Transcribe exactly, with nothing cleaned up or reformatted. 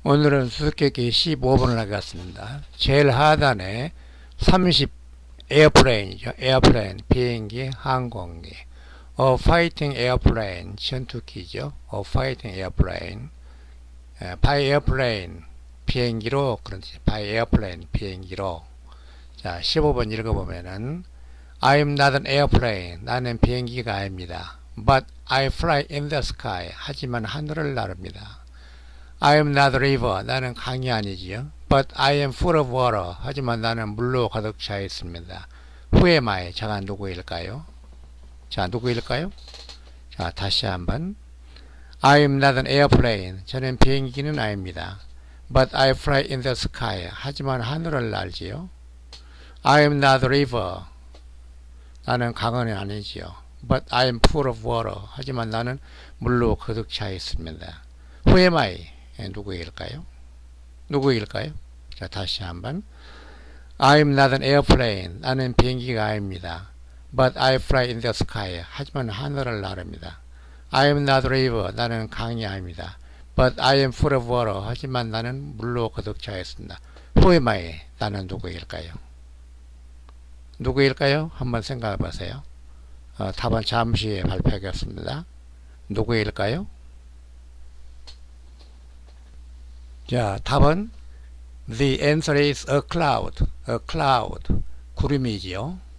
오늘은 수수께끼 십오 번을 하겠습니다. 제일 하단에 삼십 에어플레인이죠. 에어플레인, 비행기, 항공기. A fighting airplane, 전투기죠. A fighting airplane. by airplane, 비행기로, 그런지 by airplane, 비행기로. 자, 십오 번 읽어보면은 I'm not an airplane, 나는 비행기가 아닙니다. But I fly in the sky, 하지만 하늘을 나릅니다. I am not a river, 나는 강이 아니지요. But I am full of water, 하지만 나는 물로 가득 차 있습니다. Who am I? 제가 누구일까요? 자, 누구일까요? 자, 다시 한번. I am not an airplane, 저는 비행기는 아닙니다. But I fly in the sky, 하지만 하늘을 날지요. I am not a river, 나는 강은 아니지요. But I am full of water, 하지만 나는 물로 가득 차 있습니다. Who am I? 누구일까요? 누구일까요? 자, 다시 한번. I am not an airplane, 나는 비행기가 아닙니다. But I fly in the sky, 하지만 하늘을 나릅니다. I am not a river, 나는 강이 아닙니다. But I am full of water, 하지만 나는 물로 가득 차 있습니다. Who am I? 나는 누구일까요? 누구일까요? 한번 생각해 보세요. 어, 답은 잠시 후에 발표하겠습니다. 누구일까요? 자, 답은 The answer is a cloud. A cloud. 구름이지요.